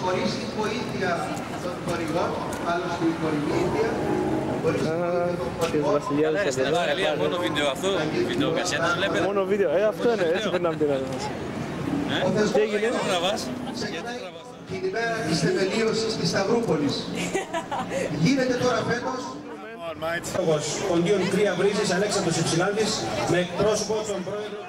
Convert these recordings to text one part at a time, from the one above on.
χωρίς τη βοήθεια των χορηγών, μάλλον στην χορηγήθεια, χωρίς τη βοήθεια των χορηγών. Στην Αυστραλία μόνο βίντεο αυτό, βίντεο κασέτας βλέπετε. Μόνο βίντεο, αυτό είναι, έτσι πρέπει να μην πειράζει. Τι έγινε? Την ημέρα της θεμελίωσης της Σταυρούπολης. Γίνεται τώρα φέτος Κοντίων Κρία Βρύσης, Αλέξανδρος Υψηλάντης, με εκπρόσωπο τον πρόεδρο.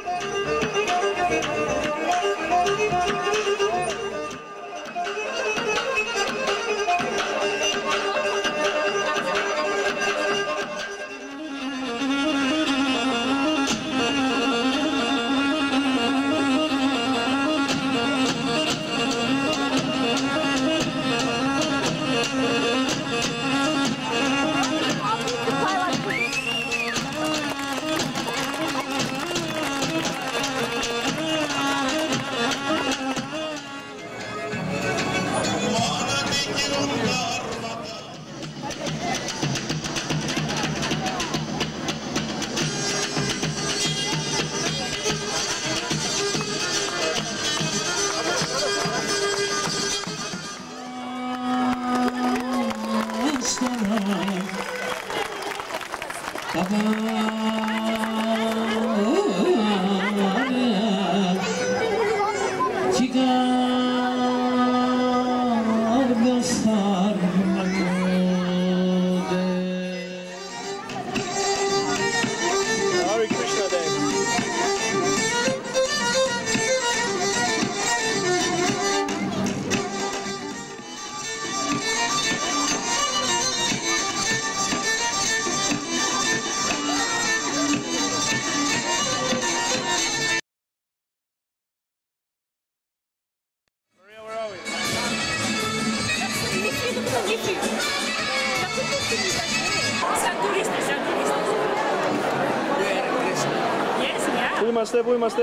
Πού είμαστε?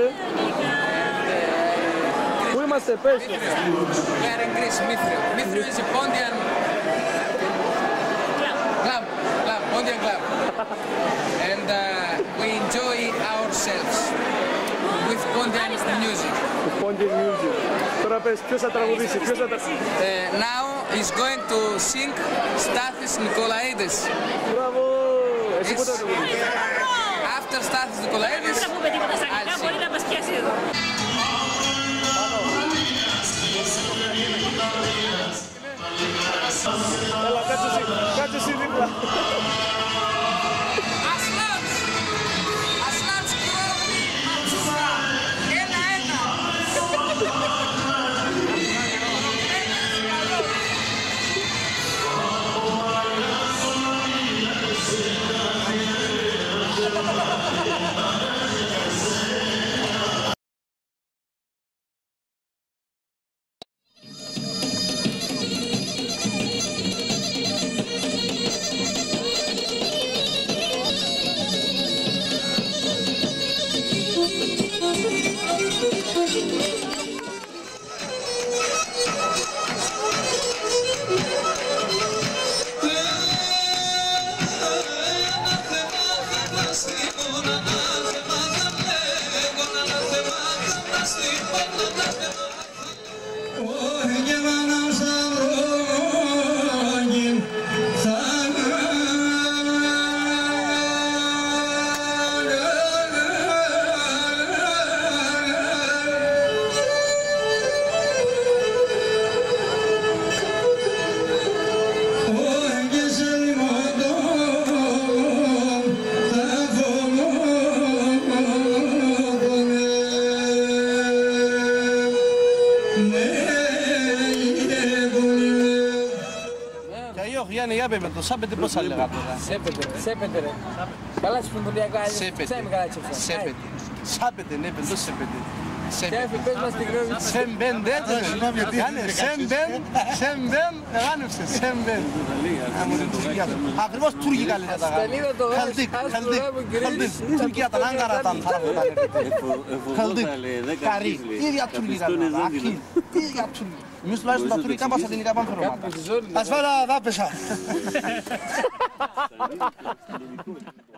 Πού είμαστε, πες? We are in Greece, Mithrio. Mithrio is a Pontian club, Pontian club. And we enjoy ourselves with Pontian music. With Pontian music. Τώρα πες, ποιος θα τραγουδήσει, ποιος θα Now is going to sing Stathis Nikolaidis. Μπράβο! Εσύ πού θα τραγουδήσεις? After Stathis Nikolaidis, δεν θα πούμε τίποτα στα αγγλικά, μπορεί να μας πιάσει εδώ. Έλα, κάτσε εσύ δίπλα. Γιάννη, για πέμε το σάπετε πώς θα λέγα τώρα. Σέπετε ρε. Καλά σου φουντουλιακά, Σέπετε. Σάπετε, ναι, πεντό σέπετε. Σέφι, πες μας την γνώμη. Σεμπέντε, σεμπέν, εγάνευσε, σεμπέν. Ακριβώς τουρκικά λένε τα γάλα. Χαλτίκ, Τουρκία τα Άγκαρα τα ανθρώπινα. Χαλτίκ, καρύ, ίδια τουρκικά, αρχή, ίδια τουρκικά. Εμείς τουλάχιστον τα τουρκικά μας ελληνικά πάμε φαινομάτα. Ασφάλα δάπεσα.